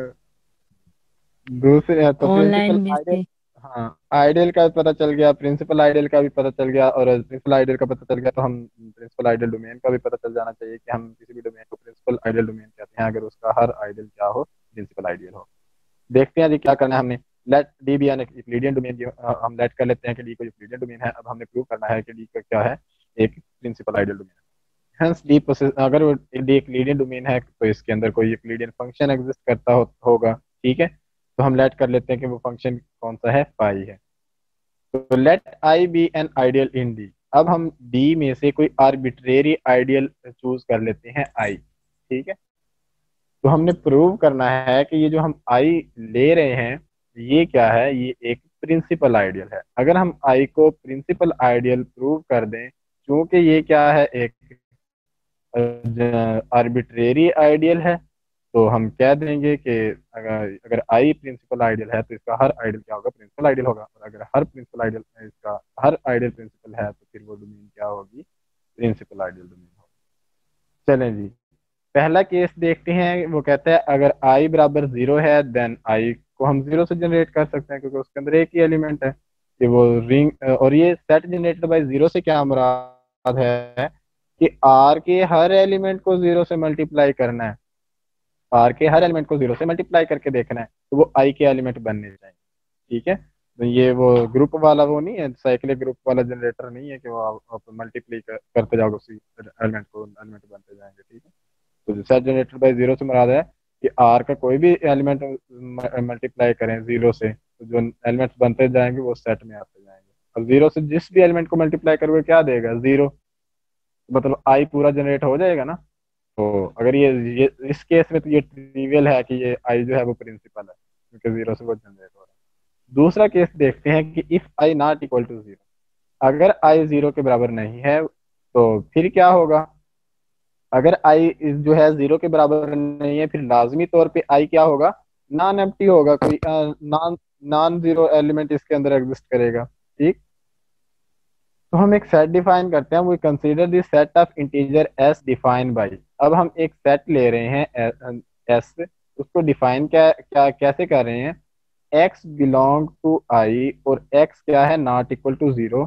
दूसरे है तो प्रिंसिपल ऑनलाइन भी आइडियल। से। हाँ, आइडियल का भी पता चल गया, प्रिंसिपल आइडियल का भी पता चल गया, और प्रिंसिपल आइडियल का पता चल गया तो हम प्रिंसिपल आइडियल डोमेन का भी पता चल जाना चाहिए कि हम किसी भी डोमेन को प्रिंसिपल आइडियल डोमेन कहते हैं अगर उसका हर आइडियल क्या हो, प्रिंसिपल आइडियल हो। देखते हैं जी क्या करना है हमने। Let D be an Euclidean domain, हम लेट कर लेते हैं कि डी को यूक्लिडियन डोमेन है। अब हमने प्रूव करना है कि डी का क्या है, एक प्रिंसिपल आइडियल डोमेन है। हेंस डी प्रोसेस, अगर वो डी यूक्लिडियन डोमेन है तो इसके अंदर कोई यूक्लिडियन फंक्शन एग्जिस्ट करता हो, होगा। ठीक है, तो हम लेट कर लेते हैं कि वो फंक्शन कौन सा है, पाई है। तो let I be an ideal in D. अब हम डी में से कोई आर्बिट्रेरी आइडियल चूज कर लेते हैं आई। ठीक है, तो हमने प्रूव करना है कि ये जो हम आई ले रहे हैं ये क्या है, ये एक प्रिंसिपल आइडियल है। अगर हम आई को प्रिंसिपल आइडियल प्रूव कर दें, क्योंकि ये क्या है, एक आर्बिट्रेरी आइडियल है, तो हम कह देंगे कि अगर अगर आई प्रिंसिपल आइडियल है तो इसका हर आइडियल क्या होगा, प्रिंसिपल आइडियल होगा। और अगर हर प्रिंसिपल आइडियल इसका हर आइडियल प्रिंसिपल है तो फिर वो डोमेन क्या होगी, प्रिंसिपल आइडियल डोमेन होगी। चलें जी, पहला केस देखते हैं। वो कहता है अगर आई बराबर जीरो है देन आई को हम जीरो से जनरेट कर सकते हैं क्योंकि उसके अंदर एक ही एलिमेंट है कि वो रिंग। और ये सेट जनरेटेड बाय जीरो से क्या मुराद है कि आर के हर एलिमेंट को जीरो से मल्टीप्लाई करना है। आर के हर एलिमेंट को जीरो से मल्टीप्लाई करके देखना है तो वो आई के एलिमेंट बनने चाहिए। ठीक है, तो ये वो ग्रुप वाला वो नहीं है, साइक्लिक ग्रुप वाला जनरेटर नहीं है कि वो आप मल्टीप्लाई कर, करते जाओगे उसी एलिमेंट को, एलिमेंट बनते जाएंगे। ठीक है, तो सेट जनरेटेड बाय जीरो से मुराद है कि आर का कोई भी एलिमेंट मल्टीप्लाई करें जीरो से तो जो एलिमेंट्स बनते जाएंगे वो सेट में आते जाएंगे। अब जीरो से जिस भी एलिमेंट को मल्टीप्लाई करोगे क्या देगा, जीरो। मतलब आई पूरा जनरेट हो जाएगा ना। तो अगर ये, ये इस केस में तो ये ट्रिवियल है कि ये आई जो है वो प्रिंसिपल है क्योंकि जीरो से वो जनरेट हो रहा है। दूसरा केस देखते हैं कि if I not equal to zero, अगर आई जीरो के बराबर नहीं है तो फिर क्या होगा। अगर आई जो है जीरो के बराबर नहीं है फिर लाजमी तौर पे आई क्या होगा, नॉन एम्प्टी होगा, कोई नॉन नॉन जीरो एलिमेंट इसके अंदर एग्जिस्ट करेगा। ठीक, तो हम एक सेट डिफाइन करते हैं, वो consider the set of integers define by. अब हम एक सेट ले रहे हैं एस, उसको डिफाइन क्या क्या कैसे कर रहे हैं, एक्स बिलोंग टू आई और एक्स क्या है, not equal to zero,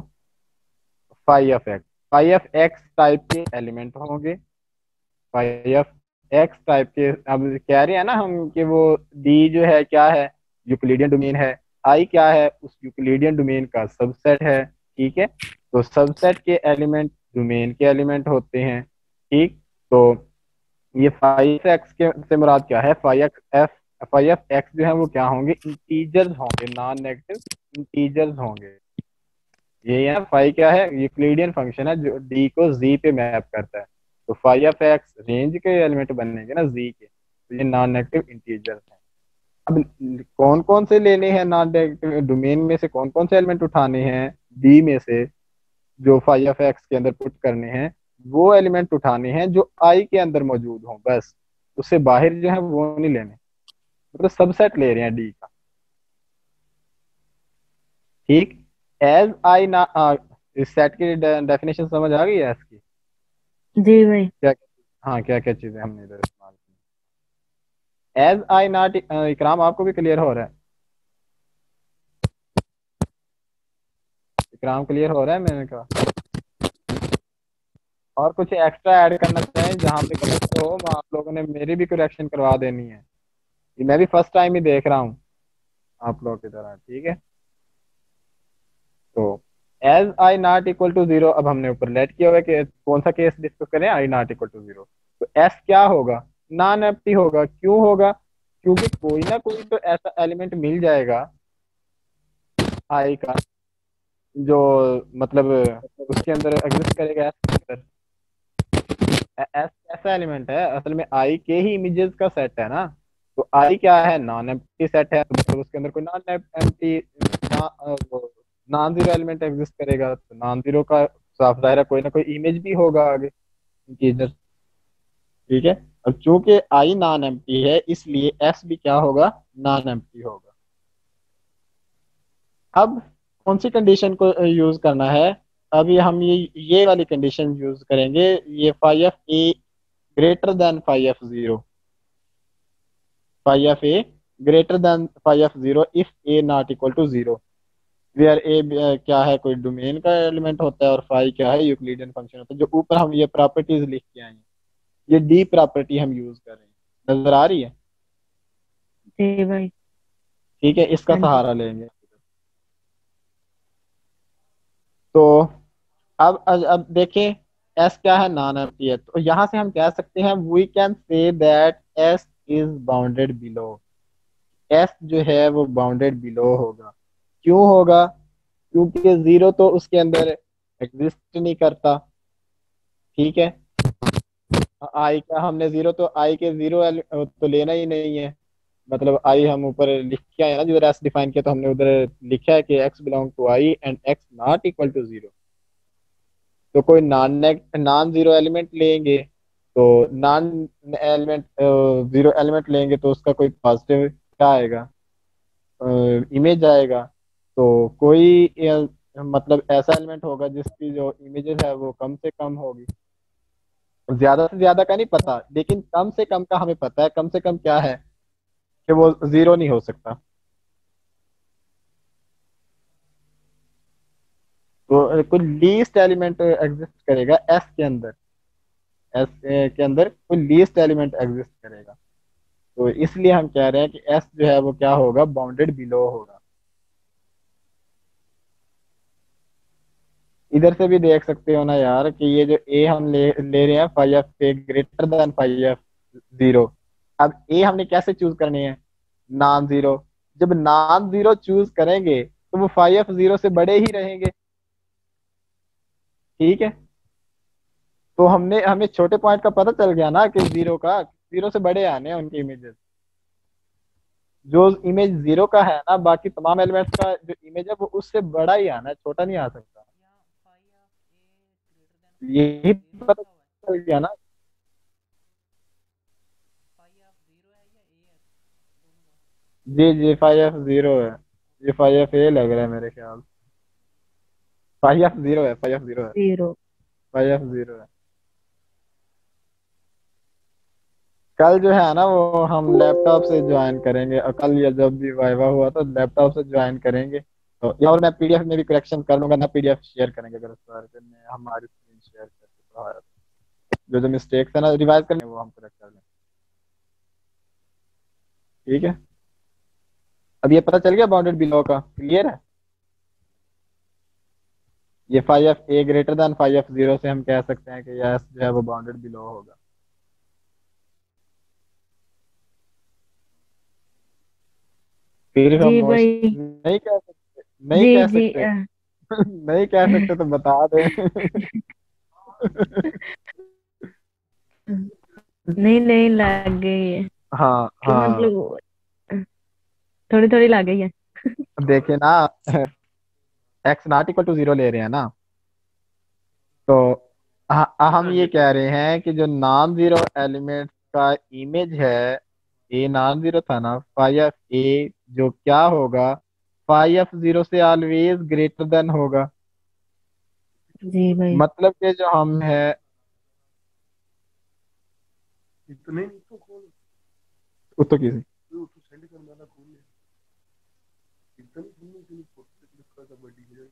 phi of x. Phi of x type के एलिमेंट होंगे, फाई ऑफ एक्स टाइप के। अब कह रहे हैं ना हम कि वो डी जो है क्या है, यूक्लिडियन डोमेन है, आई क्या है, उस यूक्लिडियन डोमेन का सबसेट है। ठीक है, तो सबसेट के एलिमेंट डोमेन के एलिमेंट होते हैं। ठीक, तो ये फाइव एक्स के से मुराद क्या है, phi x F phi F x जो है वो क्या होंगे, इंटीजर्स होंगे, नॉन नेगेटिव इंटीजर्स होंगे। ये है फाइव क्या है, यूक्लिडियन फंक्शन है जो डी को जी पे मैप करता है। तो फाइव एफ एक्स रेंज के एलिमेंट बनेंगे ना जी के, तो ये नॉन नेगेटिव इंटीजर्स हैं। अब कौन कौन से लेने हैं नॉन नेगेटिव डोमेन में से, कौन कौन से एलिमेंट उठाने हैं डी में से जो फाइव एफ एक्स के अंदर पुट करने हैं, वो एलिमेंट उठाने हैं जो आई के अंदर मौजूद हों बस, उससे बाहर जो है वो नहीं लेने। मतलब सबसेट ले रहे हैं डी का। ठीक। एज आई ना आ, इस सेट की डेफिनेशन समझ आ गई है इसकी? जी भाई। क्या? हाँ, क्या क्या चीजें हमने इधर इस्तेमाल की। एज आई नॉट, इकराम आपको भी क्लियर हो रहा है? इकराम क्लियर हो रहा है मैंने कहा? और कुछ एक्स्ट्रा ऐड करना चाहें जहाँ पे गलत हो, आप लोगों ने मेरी भी करेक्शन करवा देनी है। ये मैं भी फर्स्ट टाइम ही देख रहा हूँ आप लोगों की तरह। ठीक है। तो as I not equal to zero, अब हमने ऊपर लेट किया हुआ है कि कौन सा केस डिस्कस करें, I not equal to zero. तो एस क्या होगा? नॉन एम्प्टी होगा। क्यों होगा? क्योंकि कोई ना कोई तो ऐसा एलिमेंट मिल जाएगा आई का जो मतलब उसके अंदर एग्जिस्ट करेगा एस के अंदर। एस ऐसा एलिमेंट है असल में, आई के ही इमेजेस का सेट है ना। तो आई क्या है? नॉन एम्प्टी सेट है, तो मतलब उसके अंदर कोई non empty non zero element exist करेगा। तो नॉन जीरो का साफ जाहिर है कोई ना कोई इमेज भी होगा आगे इंटीजर। ठीक है। अब चूंकि आई नॉन एम्प्टी है इसलिए एस भी क्या होगा? नॉन एम्प्टी होगा। अब कौन सी कंडीशन को यूज करना है? अभी हम ये ये वाली कंडीशन यूज करेंगे, ये five F a greater than five F zero. Five F a greater than five F zero if a not equal to zero, where a क्या है? कोई डोमेन का एलिमेंट होता है, और फाई क्या है? यूक्लिडियन फंक्शन होता है। जो ऊपर हम ये प्रॉपर्टीज लिख के आए हैं, ये डी प्रॉपर्टी हम यूज कर रहे हैं, नजर आ रही है? जी भाई। ठीक है, इसका हाँ जी। सहारा लेंगे। तो अब अब अब देखें, एस क्या है? नॉन एम्प्टी है। तो यहां से हम कह सकते हैं we can say that S is bounded below. S जो है वो बाउंडेड बिलो होगा। क्यों होगा? क्योंकि जीरो तो उसके अंदर एग्जिस्ट नहीं करता। ठीक है। आई का हमने जीरो, तो आई के जीरो तो लेना ही नहीं है। मतलब आई हम ऊपर लिख के आए ना, जिधर एस डिफाइन किया तो हमने उधर लिखा है कि x belong to I and x not equal to zero. तो कोई नॉन नॉन जीरो एलिमेंट लेंगे, तो नॉन एलिमेंट जीरो एलिमेंट लेंगे तो उसका कोई पॉजिटिव क्या आएगा? इमेज आएगा। तो कोई अ, मतलब ऐसा एलिमेंट होगा जिसकी जो इमेजेस है वो कम से कम होगी। ज्यादा से ज्यादा का नहीं पता, लेकिन कम से कम का हमें पता है। कम से कम क्या है कि वो जीरो नहीं हो सकता। तो कोई लीस्ट एलिमेंट एग्जिस्ट करेगा एस के अंदर। एस के अंदर कोई लीस्ट एलिमेंट एग्जिस्ट करेगा। तो इसलिए हम कह रहे हैं कि एस जो है वो क्या होगा? बाउंडेड बिलो होगा। इधर से भी देख सकते हो ना यार कि ये जो ए हम ले ले रहे हैं फाइव एफ पे greater than five F zero. अब ए हमने कैसे चूज करनी है? Non zero. जब नॉन जीरो चूज करेंगे तो वो फाइव एफ जीरो से बड़े ही रहेंगे। ठीक है। तो हमने हमें छोटे पॉइंट का पता चल गया ना कि जीरो का जीरो से बड़े आने हैं उनके इमेजेस। जो इमेज जीरो का है ना, बाकी तमाम एलिमेंट्स का जो इमेज है वो उससे बड़ा ही आना है, छोटा नहीं आ सकता। यहाँ five of a greater than five यही ऑफ जीरो पता लिखा हुआ है। चल गया ना। फाइव ऑफ जीरो है या ए है दोनों का? जी जी, फाइव एफ जीरो है। ये फाइव एफ ए लग रहा है मेरे ख्याल। फाइव एफ जीरो है, फाइव एफ जीरो है। जीरो। फाइव एफ जीरो है। कल जो है ना वो हम लैपटॉप से ज्वाइन करेंगे, और कल या जब भी वाइवा हुआ तो लैपटॉप से ज्वाइन करेंगे। तो या और मैं पीडीएफ में भी करेक्शन कर लूंगा ना, पीडीएफ शेयर करेंगे अगर उस बारे में हमारी स्क्रीन शेयर करके पढ़ाया तो। जो जो मिस्टेक्स है ना रिवाइज करने वो हम करेक्ट कर लेंगे। ठीक है। अब ये पता चल गया बाउंडेड बिलो का, क्लियर है? ये five F a greater than five F zero से हम कह सकते हैं कि यस जो है वो बाउंडेड बिलो होगा। फिर जी खामोश भाई। नहीं कह सकते? नहीं जी कह जी सकते? अ, नहीं कह सकते तो बता दे। नहीं नहीं लग गई है हाँ कि हाँ। मतलब थोड़ी थोड़ी लग गई है। देखिए ना, x not equal to zero ले रहे हैं ना, तो ह- हम ये कह रहे हैं कि जो नॉन जीरो एलिमेंट का इमेज है ए नॉन जीरो था ना, फाइव एफ ए जो क्या होगा, फाइव एफ जीरो से ऑलवेज ग्रेटर देन होगा। जी भाई। मतलब कि जो हम है, इतने नहीं तो खोल, वो तो किसी तो तो सेंड करने वाला खोल ले, इतने खोलने के लिए फोटो लिखा था बड़ी है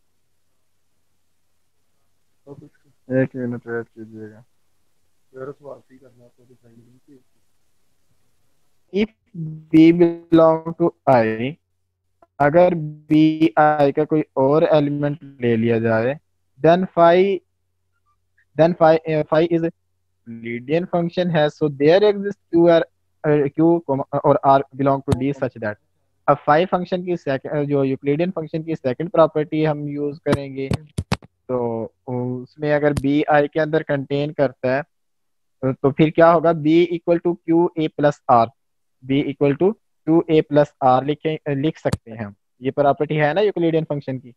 और कुछ एक मिनट वेट कीजिएगा। यार सवाल ही करना आपको तो सेंड नहीं किया। If b belong to I, अगर बी आई का कोई और एलिमेंट ले लिया जाए, then five then five five is Euclidean function है, so there exist q r q और r belong to D such that. अब फाइव फंक्शन की सेकंड, जो यूक्लिडियन फंक्शन की सेकंड प्रॉपर्टी हम यूज करेंगे, तो उसमें अगर बी आई के अंदर कंटेन करता है, तो तो फिर क्या होगा, b equal to q a plus r, b equal to two a plus r लिखे लिख सकते हैं हम। ये प्रॉपर्टी है ना यूक्लिडियन फंक्शन की।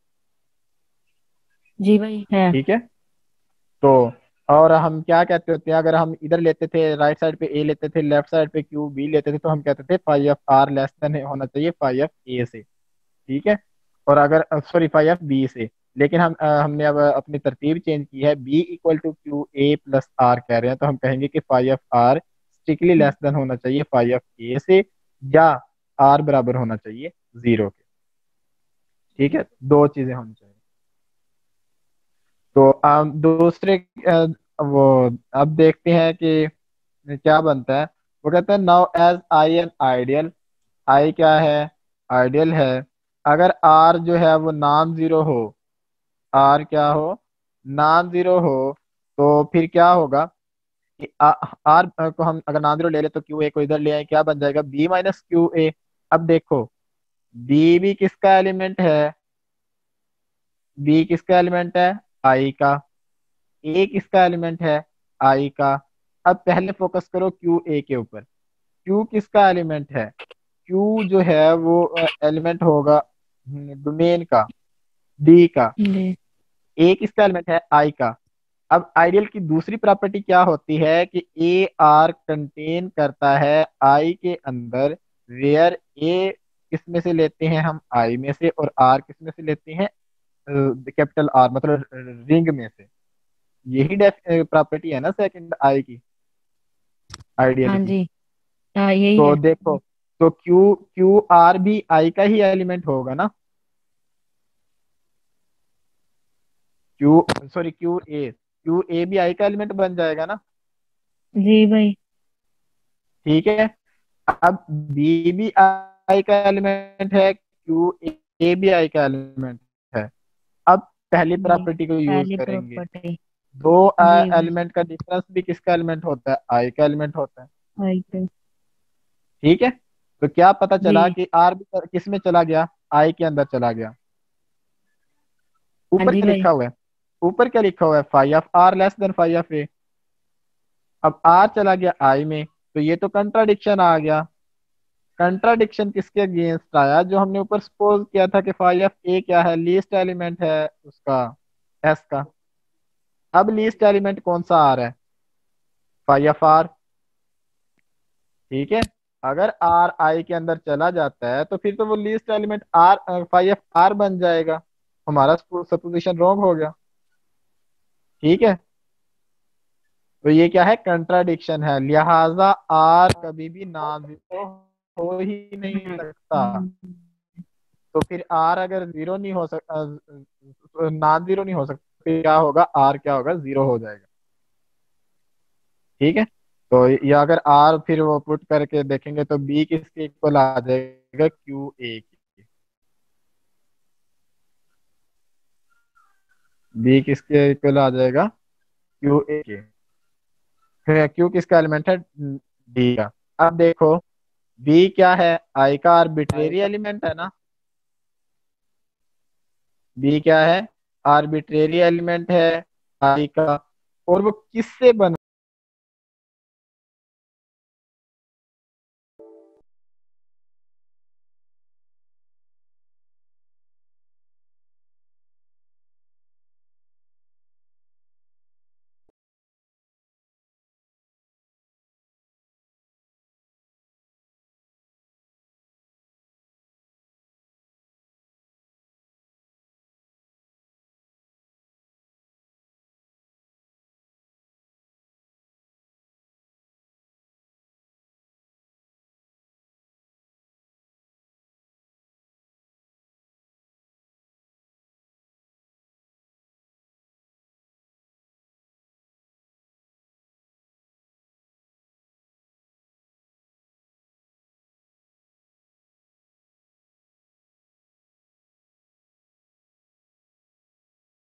जी भाई है। ठीक है। तो और हम क्या कहते होते हैं, अगर हम इधर लेते थे राइट साइड पे ए लेते थे, लेफ्ट साइड पे क्यू बी लेते थे, तो हम कहते थे five of r less than होना चाहिए फाइव एफ ए से। ठीक है। और अगर सॉरी फाइव एफ बी से, लेकिन हम अ, हमने अब अपनी तरतीब चेंज की है, b equal to q a plus r कह रहे हैं, तो हम कहेंगे कि five of r strictly less than होना चाहिए फाइव एफ ए से, या आर बराबर होना चाहिए जीरो के। ठीक है, दो चीजें होनी चाहिए। तो अम, दूसरे अ, वो अब देखते हैं कि क्या बनता है। वो कहते हैं now as I an ideal, I क्या है, आइडियल है। अगर आर जो है वो नॉन जीरो हो, आर क्या हो, नॉन जीरो हो, तो फिर क्या होगा कि आर को हम अगर नॉन जीरो ले ले, तो क्यू ए को इधर ले आए, क्या बन जाएगा, बी माइनस क्यू ए। अब देखो, बी भी किसका एलिमेंट है, बी किसका एलिमेंट है, आई का। ए किसका एलिमेंट है, आई का। अब पहले फोकस करो क्यू ए के ऊपर। क्यू किसका एलिमेंट है, क्यू जो है वो एलिमेंट होगा डोमेन का, डी का। जी। ए किसका एलिमेंट है, आई का। अब आइडियल की दूसरी प्रॉपर्टी क्या होती है कि ए आर कंटेन करता है आई के अंदर, वेयर ए किस में से लेते हैं हम, आई में से, और आर किस में से लेते हैं, कैपिटल आर मतलब रिंग में से। यही प्रॉपर्टी है ना सेकंड आई की, आइडियल हाँ की। जी। हाँ यही तो है। देखो, तो क्यू क्यू आर भी आई का ही एलिमेंट होगा ना, q sorry q a, q a भी आई का एलिमेंट बन जाएगा ना। जी भाई। ठीक है। अब बी भी आई का एलिमेंट है, क्यू ए भी आई का एलिमेंट है। अब पहली जी प्रॉपर्टी को यूज पहली करेंगे। प्रॉपर्टी। दो जी भाई। एलिमेंट का डिफरेंस भी किसका एलिमेंट होता है, आई का एलिमेंट होता है। आई पे। ठीक है। तो क्या पता चला जी। कि आर भी किस में चला गया, आई के अंदर चला गया। हाँ ऊपर जी क्या भाई। लिखा हुआ है, ऊपर क्या लिखा हुआ है, five of r less than five F a. अब आर चला गया आई में, तो ये तो कंट्राडिक्शन आ गया। कंट्राडिक्शन किसके अगेंस्ट आया, जो हमने ऊपर सपोज किया था कि फाइव एफ ए क्या है, लीस्ट एलिमेंट है उसका, एस का। अब लीस्ट एलिमेंट कौन सा आ रहा है, फाइव एफ आर। ठीक है। अगर आर आई के अंदर चला जाता है, तो फिर तो वो least element r five of r बन जाएगा। हमारा सपोजिशन रॉन्ग हो गया। ठीक है। तो ये क्या है, कंट्राडिक्शन है, लिहाजा आर कभी भी नॉन जीरो हो ही नहीं सकता। हम्म। तो फिर आर अगर जीरो नहीं हो सकता, नॉन जीरो नहीं हो सकता, फिर क्या होगा, आर क्या होगा, जीरो हो जाएगा। ठीक है। तो ये अगर आर फिर वो पुट करके देखेंगे, तो बी किसके इक्वल आ जाएगा, क्यू ए की। बी किसके इक्वल आ जाएगा, क्यू ए के। फिर क्यू किसका एलिमेंट है, डी का। अब देखो, बी क्या है, आई का आर्बिट्रेरी एलिमेंट है ना। बी क्या है, आर्बिट्रेरी एलिमेंट है आई का। और वो किससे बना